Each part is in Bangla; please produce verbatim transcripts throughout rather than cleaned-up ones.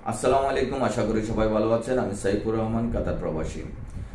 আসসালামু আলাইকুম, আশা করি সবাই ভালো আছেন। আমি সাইফুর রহমান, কাতার প্রবাসী।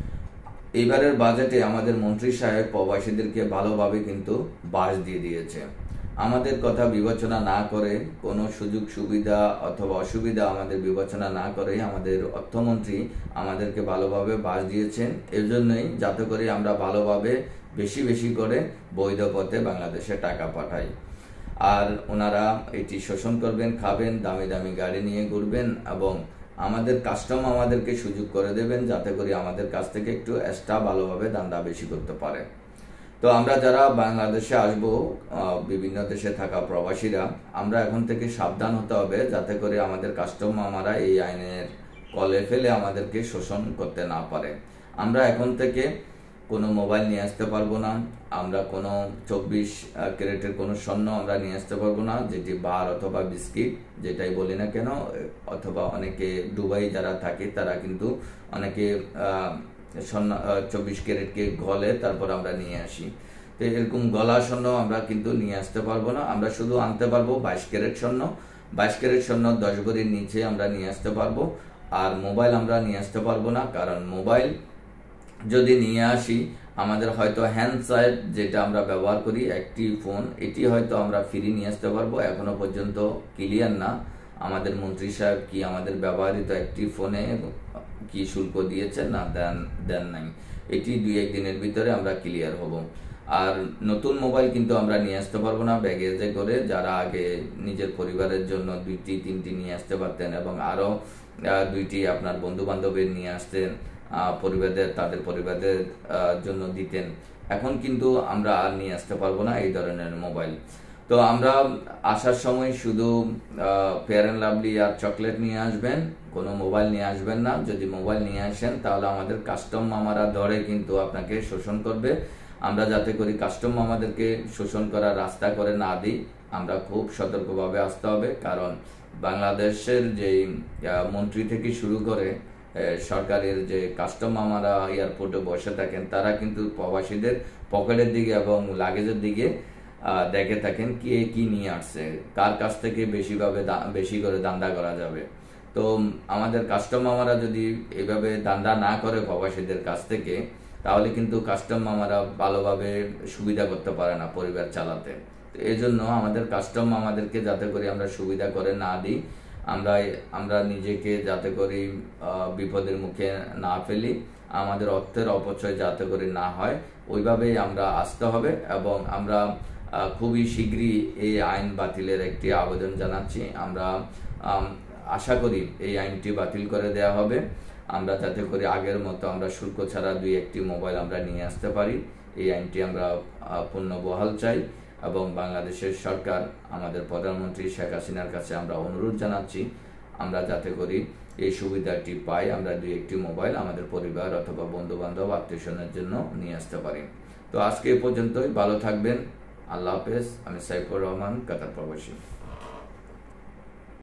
এইবারের বাজেটে আমাদের মন্ত্রী সাহেব প্রবাসীদেরকে ভালোভাবে কিন্তু বাস দিয়ে দিয়েছে। আমাদের কথা বিবেচনা না করে, কোনো সুযোগ সুবিধা অথবা অসুবিধা আমাদের বিবেচনা না করে আমাদের অর্থমন্ত্রী আমাদেরকে ভালোভাবে বাস দিয়েছেন। এর জন্যই যাতে করে আমরা ভালোভাবে বেশি বেশি করে বৈধ পথে বাংলাদেশে টাকা পাঠাই। আর ওনারা এটি শোষণ করবেন, খাবেন, দামি দামি গাড়ি নিয়ে ঘুরবেন এবং আমাদের কাস্টম আমাদেরকে সুযোগ করে দেবেন যাতে করে আমাদের কাছ থেকে একটু এক্সট্রা ভালোভাবে দান্দা বেশি করতে পারে। তো আমরা যারা বাংলাদেশে আসব, বিভিন্ন দেশে থাকা প্রবাসীরা, আমরা এখন থেকে সাবধান হতে হবে যাতে করে আমাদের কাস্টম মামারা এই আইনের কলে ফেলে আমাদেরকে শোষণ করতে না পারে। আমরা এখন থেকে কোনো মোবাইল নিয়ে আসতে পারবো না, আমরা কোনো চব্বিশ ক্যারেটের কোনো স্বর্ণ আমরা নিয়ে আসতে পারবো না, যেটি বার অথবা বিস্কিট যেটাই বলি না কেন, অথবা অনেকে দুবাই যারা থাকে তারা কিন্তু অনেকে স্বর্ণ চব্বিশ ক্যারেটকে গলে তারপর আমরা নিয়ে আসি। তো এরকম গলা স্বর্ণ আমরা কিন্তু নিয়ে আসতে পারবো না। আমরা শুধু আনতে পারবো বাইশ ক্যারেট স্বর্ণ। বাইশ ক্যারেট স্বর্ণ দশ ভরির নিচে আমরা নিয়ে আসতে পারবো। আর মোবাইল আমরা নিয়ে আসতে পারবো না, কারণ মোবাইল যদি নিয়ে আসি আমাদের হয়তো হ্যান্ডসেট যেটা আমরা ব্যবহার করি একটি ফোন, এটি হয়তো আমরা ফ্রি নিয়ে আসতে পারবো। এখনো পর্যন্ত ক্লিয়ার না আমাদের মন্ত্রী সাহেব কি আমাদের ব্যবহৃত একটি ফোনে কি শুল্ক দিয়েছে না দেন দেন নাই। এটি দুই এক দিনের ভিতরে আমরা ক্লিয়ার হব। আর নতুন মোবাইল কিন্তু আমরা নিয়ে আসতে পারবো না ব্যাগেজে করে। যারা আগে নিজের পরিবারের জন্য দুইটি তিনটি নিয়ে আসতে পারতেন এবং আরো দুইটি আপনার বন্ধু বান্ধবের নিয়ে আসতেন, পরিবারদের তাদের পরিবারদের জন্য দিতেন, এখন কিন্তু আমরা আর নিয়ে আসতে পারবো না এই ধরনের মোবাইল। তো আমরা আসার সময় শুধু ফেয়ার অ্যান্ড লাভলি আর চকলেট নিয়ে আসবেন, কোনো মোবাইল নিয়ে আসবেন না। যদি মোবাইল নিয়ে আসেন তাহলে আমাদের কাস্টম মামারা ধরে কিন্তু আপনাকে শোষণ করবে। আমরা যাতে করি কাস্টম মামাদেরকে শোষণ করার রাস্তা করে না দিই, আমরা খুব সতর্কভাবে আসতে হবে। কারণ বাংলাদেশের যেই মন্ত্রী থেকে শুরু করে সরকারের যে কাস্টম মামারা এয়ারপোর্টে বসে থাকেন, তারা কিন্তু প্রবাসীদের পকেটের দিকে এবং লাগেজের দিকে দেখে থাকেন কে কি নিয়ে আসছে, কার কাছ থেকে বেশিভাবে বেশি করে দান্দা করা যাবে। তো আমাদের কাস্টম মামারা যদি এভাবে দান্দা না করে প্রবাসীদের কাছ থেকে, তাহলে কিন্তু কাস্টম মামারা ভালোভাবে সুবিধা করতে পারে না পরিবার চালাতে। তো এই জন্য আমাদের কাস্টম মামাদেরকে যাতে করে আমরা সুবিধা করে না দিই, আমরা আমরা নিজেকে যাতে করি বিপদের মুখে না ফেলি, আমাদের অর্থের অপচয় যাতে করে না হয়, ওইভাবেই আমরা আসতে হবে। এবং আমরা খুবই শীঘ্রই এই আইন বাতিলের একটি আবেদন জানাচ্ছি। আমরা আশা করি এই আইনটি বাতিল করে দেওয়া হবে, আমরা যাতে করে আগের মতো আমরা শুল্ক ছাড়া দুই একটি মোবাইল আমরা নিয়ে আসতে পারি। এই আইনটি আমরা পূর্ণ বহাল চাই এবং বাংলাদেশের সরকার আমাদের প্রধানমন্ত্রী শেখ হাসিনার কাছে আমরা অনুরোধ জানাচ্ছি আমরা যাতে করি এই সুবিধাটি পাই, আমরা দুই একটি মোবাইল আমাদের পরিবার অথবা বন্ধু বান্ধব আত্মীয় স্বজনের জন্য নিয়ে আসতে পারি। তো আজকে এ পর্যন্তই, ভালো থাকবেন, আল্লাহ হাফেজ। আমি সাইফুর রহমান, কাতার প্রবাসী।